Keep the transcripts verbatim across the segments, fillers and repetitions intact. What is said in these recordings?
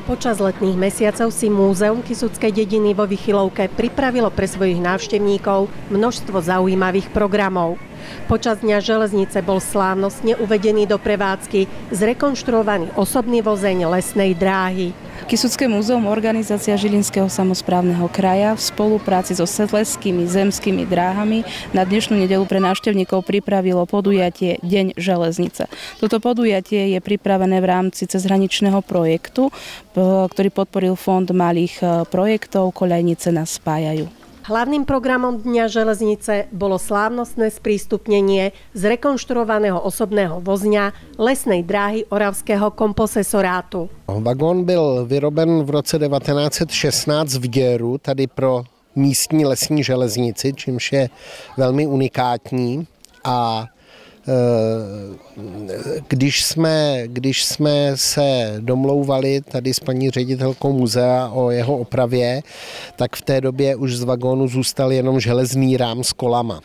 Počas letných mesiacov si Múzeum Kysuckej dediny vo Vychylovke pripravilo pre svojich návštevníkov množstvo zaujímavých programov. Počas Dňa železnice bol slávnostne uvedený do prevádzky zrekonštruovaný osobný vozeň lesnej dráhy. Kysucké múzeum, organizácia Žilinského samosprávneho kraja v spolupráci so Setleckými zemskými dráhami na dnešnú nedeľu pre návštevníkov pripravilo podujatie Deň železnice. Toto podujatie je pripravené v rámci cezhraničného projektu, ktorý podporil Fond malých projektov Koľajnice nás spájajú. Hlavným programom Dňa železnice bolo slávnostné sprístupnenie zrekonštruovaného osobného vozňa lesnej dráhy Oravského komposesorátu. Vagón byl vyroben v roce devatenáct set šestnáct v Děru, tady pro místní lesní železnici, čímž je velmi unikátní. A Když jsme, když jsme se domlouvali tady s paní ředitelkou muzea o jeho opravě, tak v té době už z vagónu zůstal jenom železný rám s kolama.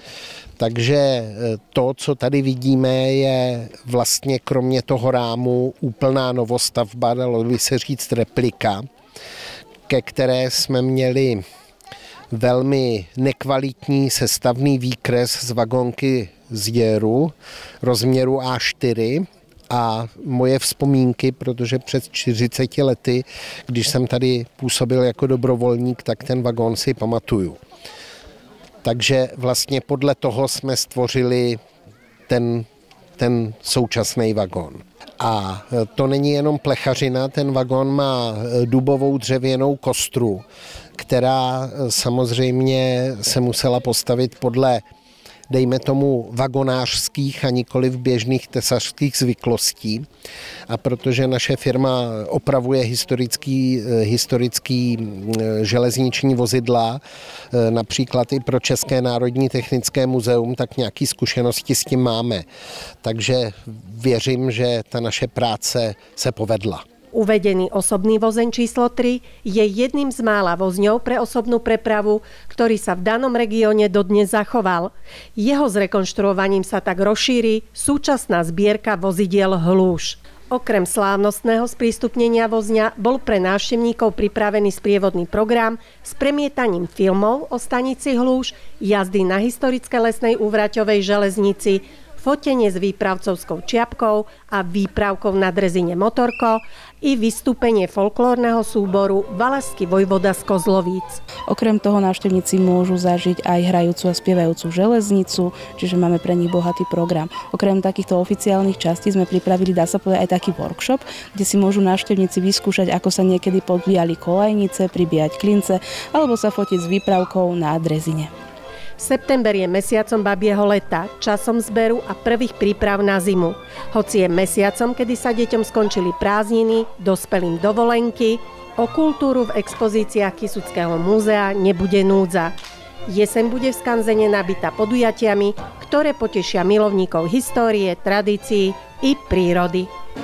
Takže to, co tady vidíme, je vlastně kromě toho rámu úplná novostavba, dalo by se říct replika, ke které jsme měli velmi nekvalitní sestavný výkres z vagónky z Děru, rozměru A čtyři, a moje vzpomínky, protože před čtyřiceti lety, když jsem tady působil jako dobrovolník, tak ten vagón si pamatuju. Takže vlastně podle toho jsme stvořili ten, ten současný vagón. A to není jenom plechařina, ten vagón má dubovou dřevěnou kostru, která samozřejmě se musela postavit podle, dejme tomu, vagonářských a nikoliv běžných tesařských zvyklostí. A protože naše firma opravuje historický, historický železniční vozidla, například i pro České národní technické muzeum, tak nějaké zkušenosti s tím máme. Takže věřím, že ta naše práce se povedla. Uvedený osobný vozeň číslo tri je jedným z mála vozňov pre osobnú prepravu, ktorý sa v danom regióne dodnes zachoval. Jeho zrekonštruovaním sa tak rozšíri súčasná zbierka vozidiel Hlúš. Okrem slávnostného sprístupnenia vozňa bol pre návštevníkov pripravený sprievodný program s premietaním filmov o stanici Hlúš, jazdy na historické lesnej úvraťovej železnici, fotenie s výpravcovskou čiapkou a výpravkou na drezine motorko i vystúpenie folklórneho súboru Valašský vojvoda z Kozlovíc. Okrem toho návštevníci môžu zažiť aj hrajúcu a spievajúcu železnicu, čiže máme pre nich bohatý program. Okrem takýchto oficiálnych častí sme pripravili, dá sa povedať, aj taký workshop, kde si môžu návštevníci vyskúšať, ako sa niekedy podvíjali kolajnice, pribíjať klince alebo sa fotiť s výpravkou na drezine. September je mesiacom babieho leta, časom zberu a prvých príprav na zimu. Hoci je mesiacom, kedy sa deťom skončili prázdniny, dospelým dovolenky, o kultúru v expozíciách Kysuckého múzea nebude núdza. Jeseň bude v skanzene nabitá podujatiami, ktoré potešia milovníkov histórie, tradícií i prírody.